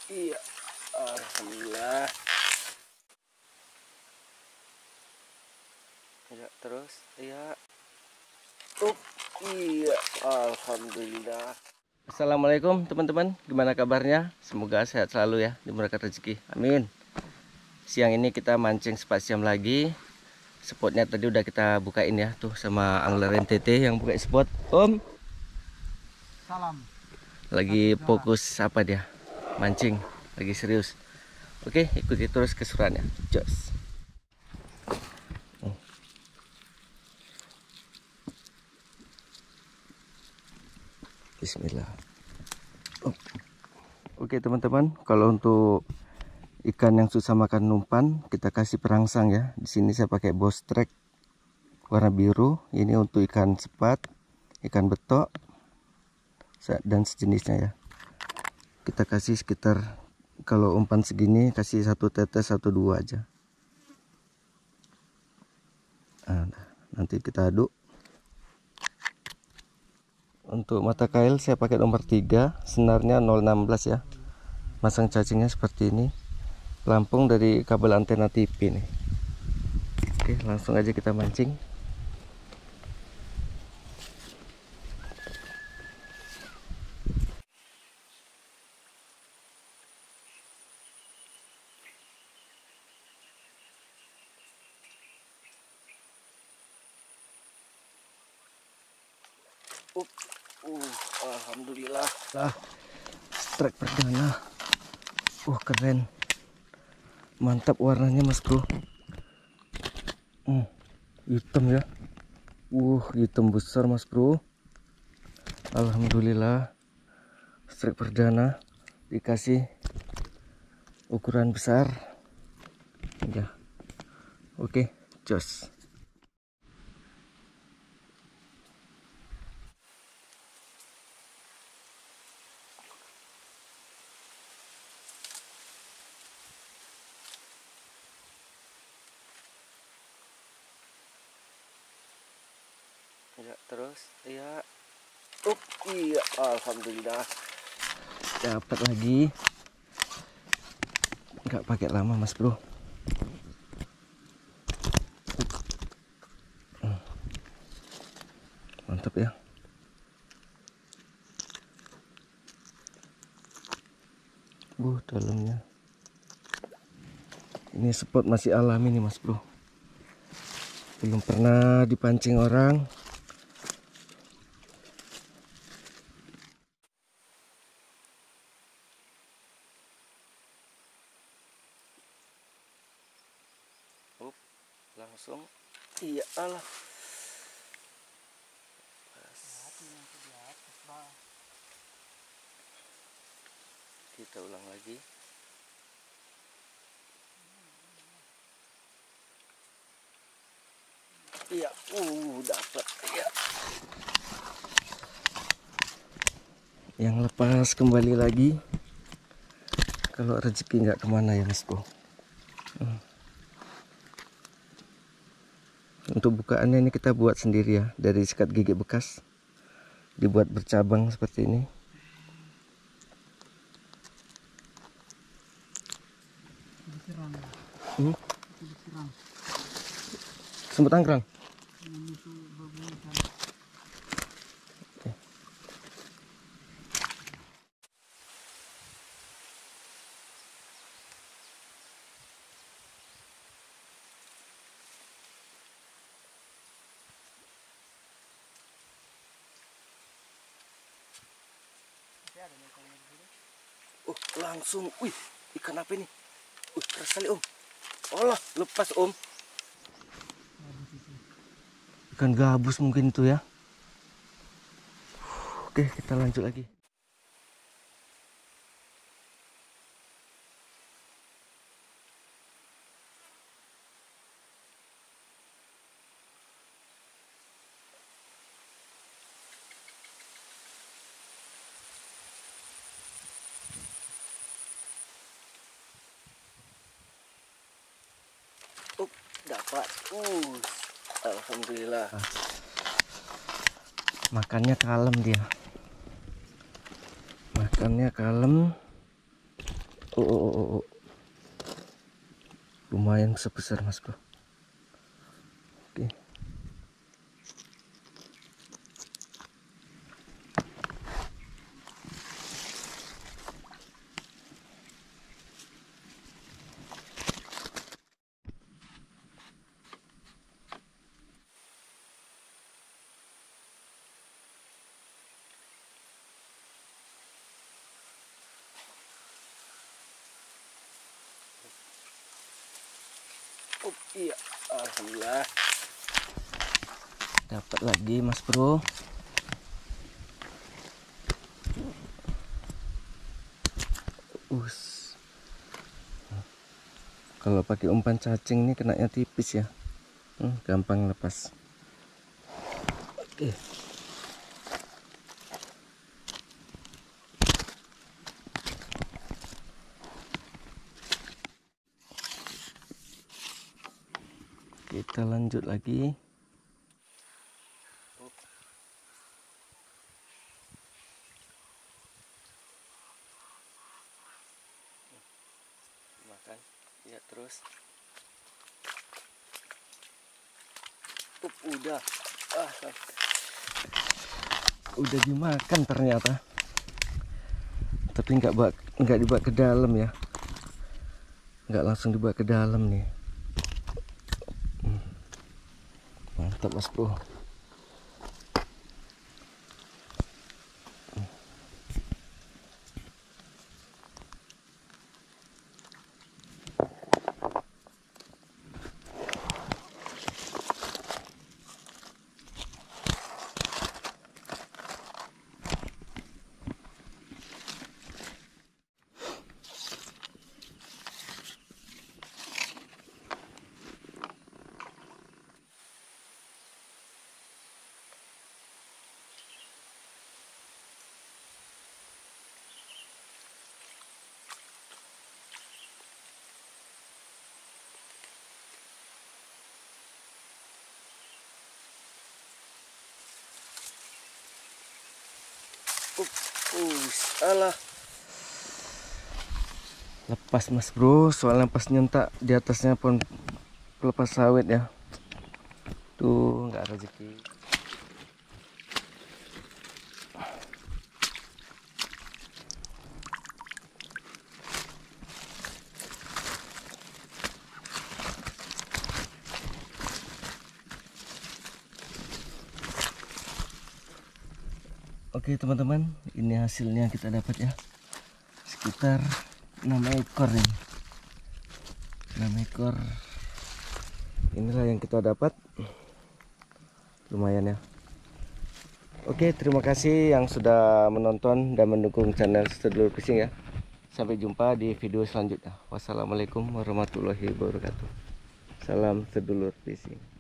Iya, alhamdulillah. Ya, terus iya. Iya, alhamdulillah. Assalamualaikum teman-teman, gimana kabarnya? Semoga sehat selalu ya, dimurahkan rezeki, amin. Siang ini kita mancing 4 jam lagi. Spotnya tadi udah kita bukain ya, tuh sama angler NTT yang buka spot. Om, salam. Lagi fokus apa dia? Mancing, lagi serius. Oke, ikuti terus keseruannya. Jos. Bismillah. Oke teman-teman, kalau untuk ikan yang susah makan umpan, kita kasih perangsang ya. Di sini saya pakai Boss Track warna biru. Ini untuk ikan sepat, ikan betok, dan sejenisnya ya. Kita kasih sekitar, kalau umpan segini kasih 1 tetes 1-2 aja. Nah, nanti kita aduk. Untuk mata kail saya pakai nomor 3, senarnya 016 ya. Masang cacingnya seperti ini. Pelampung dari kabel antena TV nih. Oke, langsung aja kita mancing. Alhamdulillah lah, strike perdana. Keren, mantap warnanya mas bro. Hitam ya. Hitam besar mas bro. Alhamdulillah, strike perdana dikasih ukuran besar ya. Oke, jos. Ya, terus iya. Iya, alhamdulillah dapat lagi. Nggak pakai lama mas bro. Mantap ya. Dalamnya ini spot masih alami nih mas bro, belum pernah dipancing orang. Langsung iya Allah. Kita ulang lagi. Iya, dapat ya. Yang lepas kembali lagi. Kalau rezeki nggak kemana ya mas bro. Untuk bukaannya ini kita buat sendiri ya, dari sikat gigi bekas, dibuat bercabang seperti ini. Semut angkrang. Langsung, ikan apa ini? Keras sekali om. Allah, lepas om. Ikan gabus mungkin itu ya. Oke, kita lanjut lagi. Dapat. Alhamdulillah. Makannya kalem dia. Makannya kalem. Oh. Lumayan besar mas bro. Oke. Iya, alhamdulillah dapat lagi mas bro. Kalau pakai umpan cacing ini kenanya tipis ya, gampang lepas. Oke. Kita lanjut lagi. Makan, ya terus. Udah. Udah dimakan ternyata. Tapi nggak dibawa ke dalam ya. Nggak langsung dibawa ke dalam nih. Mantap mas bro. Alah, lepas mas bro, soalnya pas nyentak di atasnya pun pelepas sawit ya. Tuh nggak rezeki. Oke teman-teman, ini hasilnya kita dapat ya, sekitar 6 ekor ini. 6 ekor. Inilah yang kita dapat. Lumayan ya. Oke, terima kasih yang sudah menonton dan mendukung channel Sedulur Fishing ya. Sampai jumpa di video selanjutnya. Wassalamualaikum warahmatullahi wabarakatuh. Salam Sedulur Fishing.